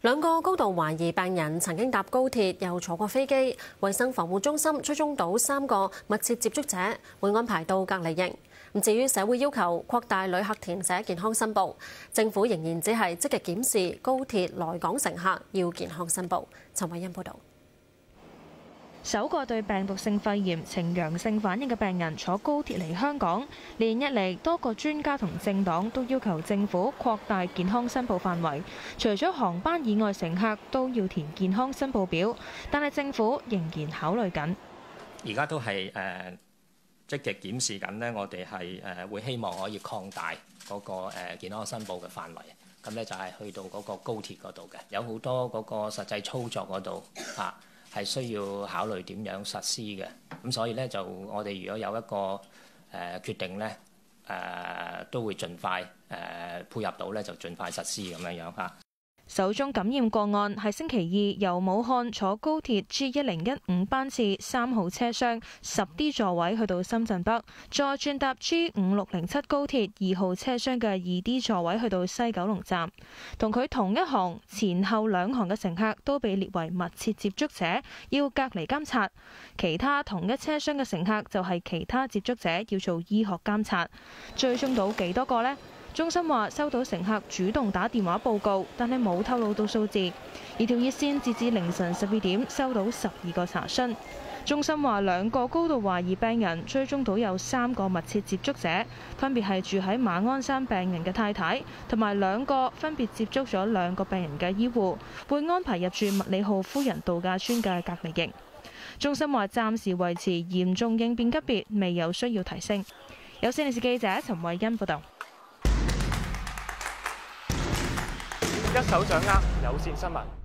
兩個高度懷疑病人曾經搭高鐵又坐過飛機，衛生防護中心追蹤到3個密切接觸者，會安排到隔離營。至於社會要求擴大旅客填寫健康申報，政府仍然只係積極檢視高鐵來港乘客要健康申報。陳偉欣報導。 首個對病毒性肺炎呈陽性反應嘅病人坐高鐵嚟香港，連日嚟多個專家同政黨都要求政府擴大健康申報範圍，除咗航班以外乘客都要填健康申報表，但係政府仍然考慮緊。 而家都係積極檢視緊呢，我哋係會希望可以擴大嗰個健康申報嘅範圍，咁咧就係去到嗰個高鐵嗰度嘅，有好多嗰個實際操作嗰度啊。係需要考慮點樣實施嘅，咁所以咧就我哋如果有一個決定咧，都會盡快配合到咧，就盡快實施咁樣嚇。 首宗感染個案係星期二由武漢坐高鐵 G1015 班次3號車廂 10D 座位去到深圳北，再轉搭 G5607 高鐵2號車廂嘅 2D 座位去到西九龍站。同佢同一行前後2行嘅乘客都被列為密切接觸者，要隔離監察。其他同一車廂嘅乘客就係其他接觸者，要做醫學監察。追蹤到幾多個呢？中心話收到乘客主動打電話報告，但係冇透露到數字。而條熱線截至凌晨12點收到12個查詢。中心話2個高度懷疑病人追蹤到有3個密切接觸者，分別係住喺馬鞍山病人嘅太太，同埋2個分別接觸咗2個病人嘅醫護，會安排入住麥理浩夫人度假村嘅隔離營。中心話暫時維持嚴重應變級別，未有需要提升。有線電視記者陳慧欣報道。 一手掌握有線新聞。